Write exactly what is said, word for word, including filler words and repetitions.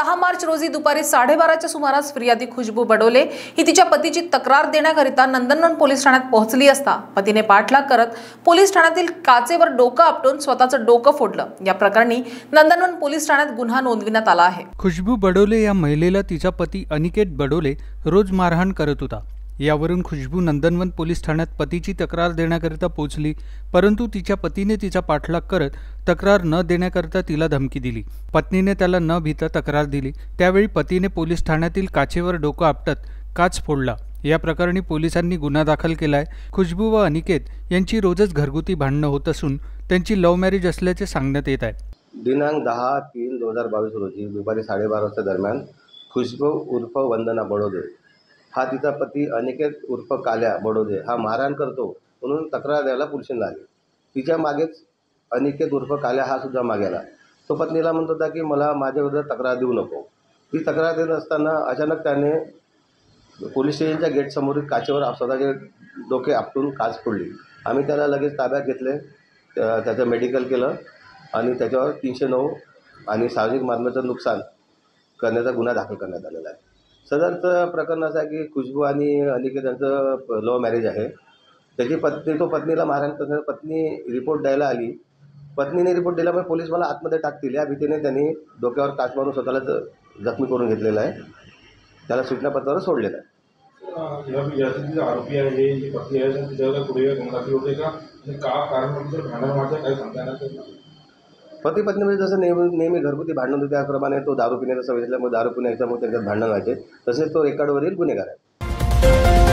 सहा मार्च रोजी दुपारी साडेबाराच्या सुमारास फिर्यादी खुशबू बडोले ही तिच्या पतीची तक्रार देण्याकरिता नंदनवन पोलीस ठाण्यात पोहोचली असता पतीने पाठलाग करत पोलीस ठाण्यातील काचेवर डोकं आपटून स्वतःचं डोकं फोडलं। या प्रकरणी नंदनवन पोलीस ठाण्यात गुन्हा नोंदविण्यात आला आहे। खुशबू बडोले या महिलेला तिचा पती अनिकेत बडोले रोज मारहाण करत होता। यावरून खुशबू नंदनवन पोलीस ठाण्यात पतीची तक्रार देण्याकरिता पोहोचली, परंतु तिच्या पतीने तिचा पाठलाग करत तक्रार न देण्याकरिता तिला धमकी दिली। पत्नीने त्याला न भीता तक्रार दिली। त्यावेळी पतीने पोलीस ठाण्यातील काचेवर डोकं आपटत काच फोडला। या प्रकरणी पोलिसांनी गुन्हा दाखल केलाय। खुशबू व अनिकेत यांची रोजच घरगुती भांडणं होत असून त्यांची लव्ह मॅरेज असल्याचे सांगण्यात येत आहे। दिनांक दहा तीन दोन हजार बावीस रोजी दुपारी साडेबारा वाजता दरम्यान खुशबू उर्फ वंदना बडोले हा तिचा पती अनिकेत उर्फ काल्या बडोले हा मारहाण करतो म्हणून तक्रार द्यायला पोलिसांना आली। तिच्या मागेच अनिकेत उर्फ काल्या हा सुद्धा मागे आला। तो पत्नीला म्हणत होता की मला माझ्याविरुद्ध तक्रार देऊ नको। ती तक्रार देत असताना अचानक त्याने पोलीस स्टेशनच्या गेटसमोरील काचेवर स्वतःचे डोके आपटून काच फोडली। आम्ही त्याला लगेच ताब्यात घेतले, त्याचं मेडिकल केलं आणि त्याच्यावर तीनशे नऊ आणि सार्वजनिक मालमत्तेचं नुकसान करण्याचा गुन्हा दाखल करण्यात आलेला आहे। सदरचं प्रकरण असं आहे की खुशबू आणि अनिकेत यांचं लव्ह मॅरेज आहे। त्याची पत्नी तो पत्नीला मारहाण करण्यास पत्नी रिपोर्ट द्यायला आली। पत्नीने रिपोर्ट दिल्यामुळे पोलीस मला आतमध्ये टाकतील या भीतीने त्यांनी डोक्यावर काच मारून स्वतःला जखमी करून घेतलेला आहे। त्याला सूचनापत्रावर सोडलेलं आहे। आरोपी आहे जी पत्नी आहे त्याच्यावर पुढे गुन्हा होते का का कारण भांडण माझं काही सांगता येणार? पती पत्नीमध्ये जसं नेहमी नेहमी घरगुती भांडण होते त्याप्रमाणे तो दारू पिण्याचा सवय असल्यामुळे दारू पिण्याच्यामुळे त्यांच्यात भांडण व्हायचे, तसेच तो रेकॉर्डवरील गुन्हेगार आहे।